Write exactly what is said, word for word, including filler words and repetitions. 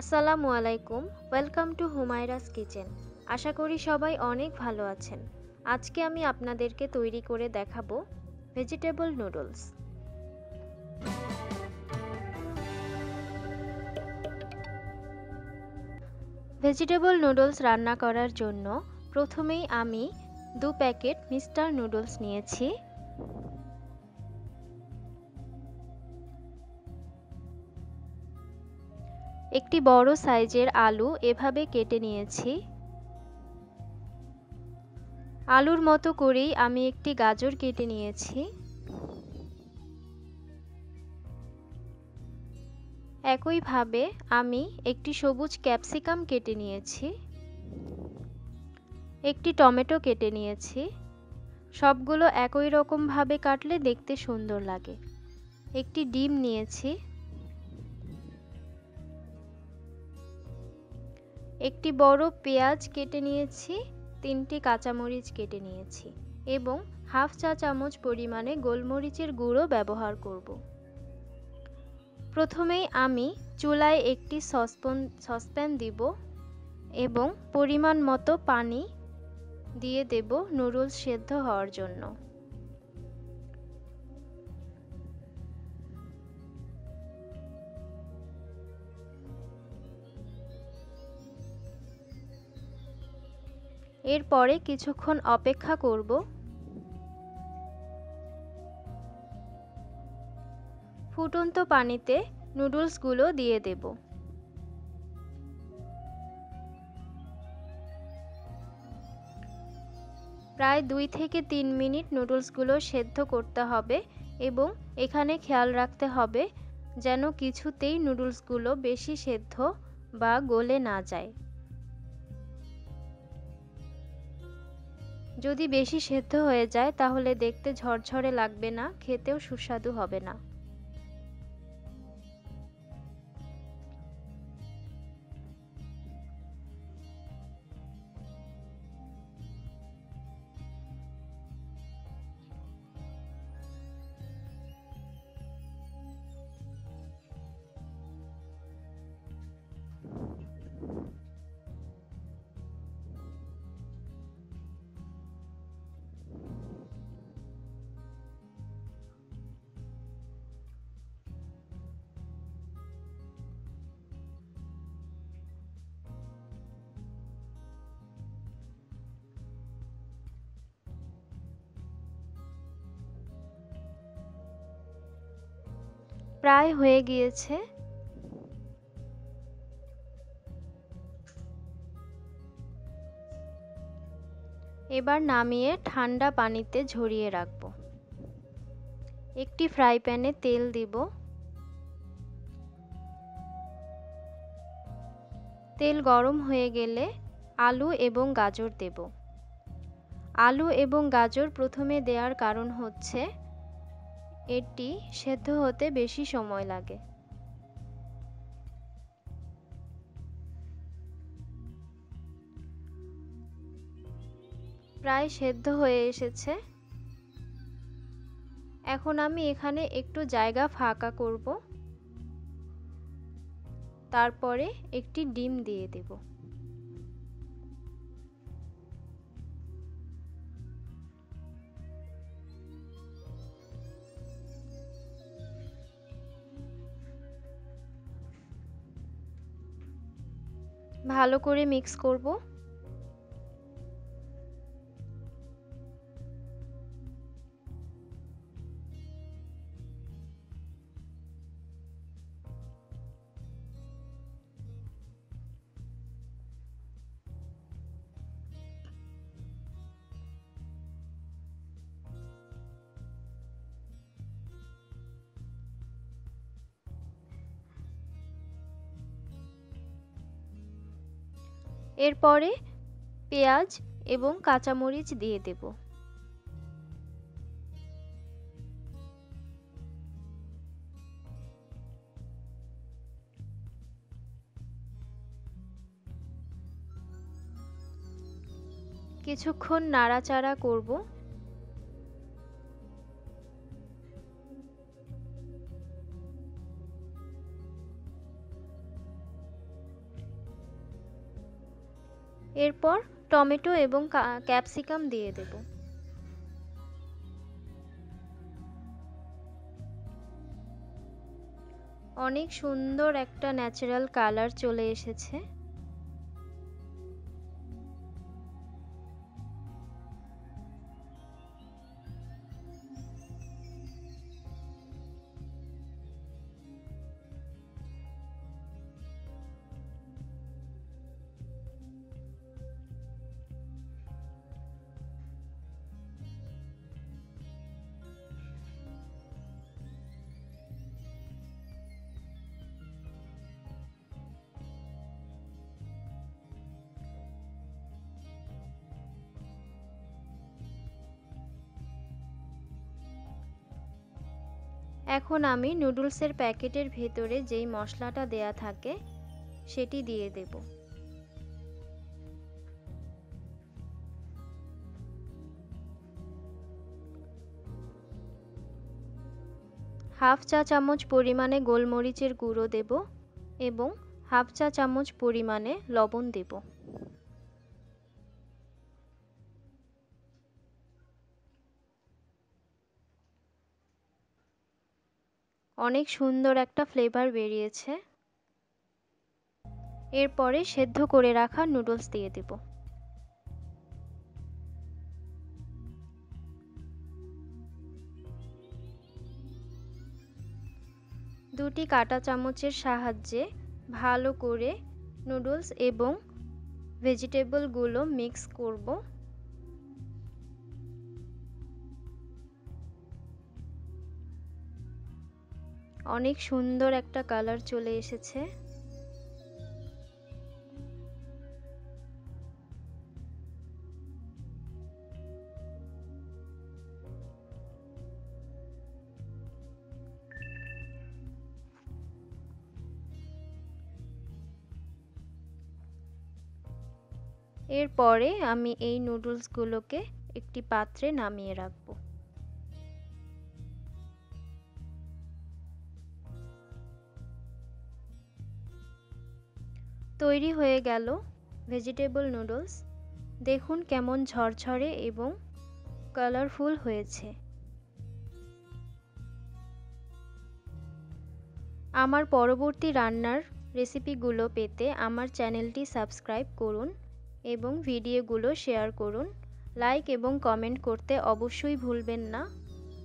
আসসালামু আলাইকুম। Welcome to Humaira's kitchen. আশা করি সবাই অনেক ভালো আছেন। আজকে আমি আপনাদেরকে তৈরি করে দেখাবো ভেজিটেবল নুডলস। ভেজিটেবল নুডলস রান্না করার জন্য প্রথমেই আমি দু প্যাকেট মিস্টার নুডলস নিয়েছি। একটি বড় সাইজের আলু এভাবে কেটে নিয়েছি। আলুর মতো করেই আমি একটি গাজর কেটে নিয়েছি। একইভাবে আমি একটি সবুজ ক্যাপসিকাম কেটে নিয়েছি। একটি টমেটো কেটে নিয়েছি। সবগুলো একই রকমভাবে কাটলে দেখতে সুন্দর লাগে। একটি ডিম নিয়েছি। একটি বড় পেঁয়াজ কেটে নিয়েছি। তিনটি কাঁচামরিচ কেটে নিয়েছি এবং হাফ চা চামচ পরিমাণে গোলমরিচের গুঁড়ো ব্যবহার করব। প্রথমেই আমি চুলায় একটি সসপ্যান সসপ্যান দিব এবং পরিমাণ মতো পানি দিয়ে দেব নুডলস সেদ্ধ হওয়ার জন্য। এরপরে কিছুক্ষণ অপেক্ষা করব। ফুটন্ত পানিতে নুডলসগুলো দিয়ে দেব। প্রায় দুই থেকে তিন মিনিট নুডলসগুলো সেদ্ধ করতে হবে এবং এখানে খেয়াল রাখতে হবে যেন কিছুতেই নুডলসগুলো বেশি সেদ্ধ বা গলে না যায়। যদি বেশি সেদ্ধ হয়ে যায় তাহলে দেখতে ঝরঝরে লাগবে না, খেতেও সুস্বাদু হবে না। প্রায় হয়ে গিয়েছে। এবার নামিয়ে ঠান্ডা পানিতে ঝরিয়ে রাখব। একটি ফ্রাই প্যানে তেল দিব। তেল গরম হয়ে গেলে আলু এবং গাজর দেব। আলু এবং গাজর প্রথমে দেওয়ার কারণ হচ্ছে এটি সেদ্ধ হতে বেশি সময় লাগে। প্রায় সেদ্ধ হয়ে এসেছে। এখন আমি এখানে একটু জায়গা ফাঁকা করব। তারপরে একটি ডিম দিয়ে দেব। ভালো করে মিক্স করব। এরপরে পেঁয়াজ এবং কাঁচামরিচ দিয়ে দেব। কিছুক্ষণ নাড়াচাড়া করব। এরপর টমেটো এবং ক্যাপসিকাম দিয়ে দেব। অনেক সুন্দর একটা ন্যাচারাল কালার চলে এসেছে। এখন আমি নুডলসের প্যাকেটের ভেতরে যেই মশলাটা দেয়া থাকে সেটি দিয়ে দেব। হাফ চা চামচ পরিমাণে গোলমরিচের গুঁড়ো দেব এবং হাফ চা চামচ পরিমাণে লবণ দেব। অনেক সুন্দর একটা ফ্লেভার বেরিয়েছে। এরপরে সেদ্ধ করে রাখা নুডলস দিয়ে দেব। দুটি কাঁটা চামচের সাহায্যে ভালো করে নুডলস এবং ভেজিটেবলগুলো মিক্স করব। অনেক সুন্দর একটা কালার চলে এসেছে। এরপরে আমি এই নুডলসগুলোকে একটি পাত্রে নামিয়ে রাখব। তৈরি হয়ে গেল ভেজিটেবল নুডলস। দেখুন কেমন ঝরঝরে এবং কালারফুল হয়েছে। আমার পরবর্তী রান্নার রেসিপিগুলো পেতে আমার চ্যানেলটি সাবস্ক্রাইব করুন এবং ভিডিওগুলো শেয়ার করুন। লাইক এবং কমেন্ট করতে অবশ্যই ভুলবেন না।